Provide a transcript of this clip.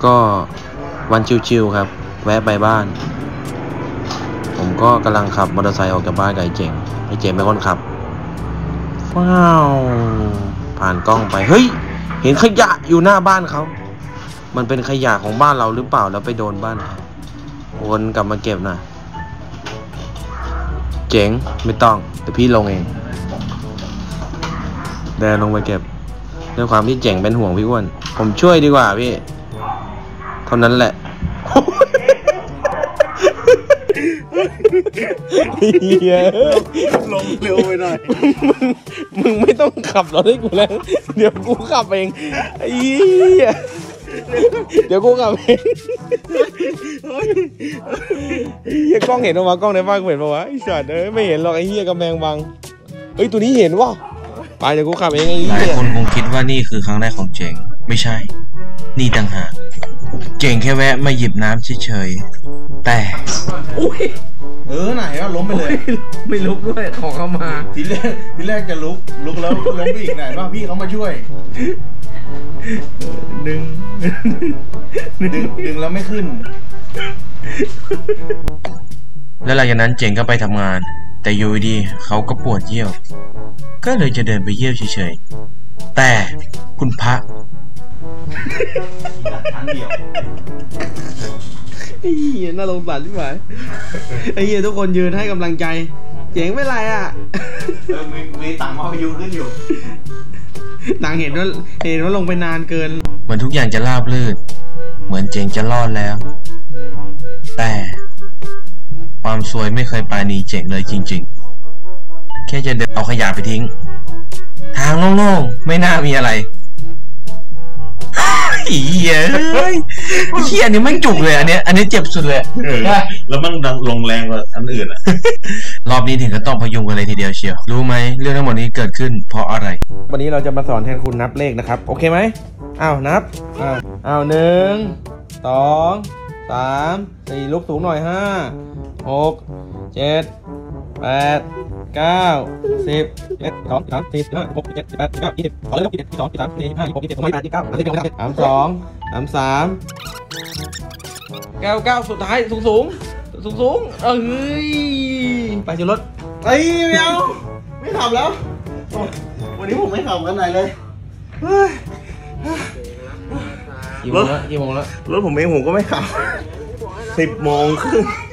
ก็วันชิวๆครับแวะไปบ้าน ผมก็กำลังขับมอเตอร์ไซค์ออกจากบ้านกับไอ้เจ๋งเป็นคนขับว้าวผ่านกล้องไปเฮ้ยเห็นขยะอยู่หน้าบ้านเขามันเป็นขยะของบ้านเราหรือเปล่าแล้วไปโดนบ้านเขาวนกลับมาเก็บนะเจ๋งไม่ต้องแต่พี่ลงเองเดินลงไปเก็บด้วยความที่เจ๋งเป็นห่วงพี่อ้วนผมช่วยดีกว่าพี่เท่านั้นแหละเฮ้ยลงเร็วไปหน่อยมึงไม่ต้องขับรถให้กูแล้วเดี๋ยวกูขับเองไอ้เดี๋ยวกูขับเองเฮียกล้องเห็นปะวะกล้องในบ้านกูเห็นปะวะไอ้สัตว์ไม่เห็นหรอกไอ้เฮียกำแพงบังเฮ้ยตัวนี้เห็นวะไปเดี๋ยวกูขับเองไอ้เฮียหลายคนคงคิดว่านี่คือครั้งแรกของเจ๋งไม่ใช่นี่ต่างหากเจ๋งแค่แวะมาหยิบน้ำเฉยๆแต่ไหนก็ล้มไปเลยไม่ลุกด้วยขอเข้ามาทีแรกจะลุกแล้วล้มไปอีกไหนว่าพี่เขามาช่วยดึงแล้วไม่ขึ้นแล้วหลังจากนั้นเจ๋งก็ไปทำงานแต่อยู่ดีเขาก็ปวดเยี่ยวก็เลยจะเดินไปเยี่ยวเฉยๆแต่คุณพระครั้งเดียวไอ้เหี้ยน่าสงสารใช่ไหมไอ้เหี้ยทุกคนยืนให้กำลังใจเจ๋งไม่ไรอ่ะมีต่างมาพยุงขึ้นอยู่ต่างเห็นว่าลงไปนานเกินเหมือนทุกอย่างจะราบรื่นเหมือนเจ๋งจะรอดแล้วแต่ความซวยไม่เคยปราณีเจ๋งเลยจริงๆแค่จะเดินเอาขยะไปทิ้งทางโล่งๆไม่น่ามีอะไรอีเหี้ยเหี้ยนี่มันจุกเลยอันนี้เจ็บสุดเลยแล้วมันลงแรงกว่าอันอื่นอ่ะรอบนี้ถึงก็ต้องพยุงกันเลยทีเดียวเชียวรู้ไหมเรื่องทั้งหมดนี้เกิดขึ้นเพราะอะไรวันนี้เราจะมาสอนแทนคุณนับเลขนะครับโอเคไหมนับ1 2 3 4ลุกสูงหน่อย5 6 7 8 9 10 11 12 13 14 15 16 17 18 19 20ขอเลย22 23 24 25 26 27 28 29 30 32 33 99สุดท้ายสูงเอ้ยไปจุดรถไม่เอาไม่ขับแล้ววันนี้ผมไม่ขับกันไหนเลยกี่โมงแล้วรถผมเองผมก็ไม่ขับ10 โมงครึ่ง